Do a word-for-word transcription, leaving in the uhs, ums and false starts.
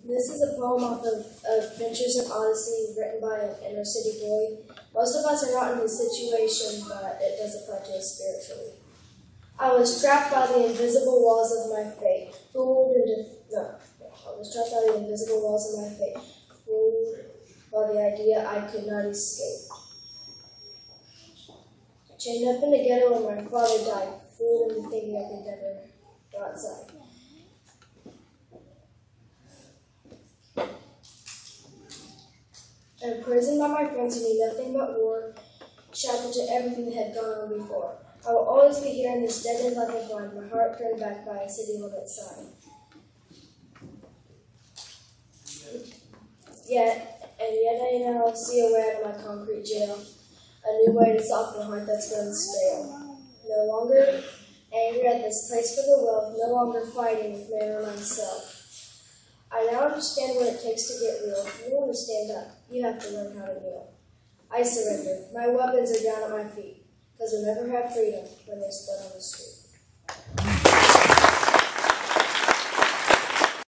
This is a poem off of Adventures in Odyssey, written by an inner city boy. Most of us are not in this situation, but it does apply to us spiritually. I was trapped by the invisible walls of my fate, fooled into no, no. I was trapped by the invisible walls of my fate, fooled by the idea I could not escape. Chained up in the ghetto where my father died, fooled into thinking I could never go outside. Imprisoned by my friends who knew nothing but war, shouted to everything that had gone on before. I will always be here in this dead end like a blind, my heart turned back by a city on its side. Yet, and yet I now see a way out of my concrete jail, a new way to soften a heart that's grown stale. No longer angry at this place for the wealth, no longer fighting with man or myself. I now understand what it takes to get real. If you want to stand up, you have to learn how to kneel. I surrender. My weapons are down at my feet, because we'll never have freedom when they're split on the street.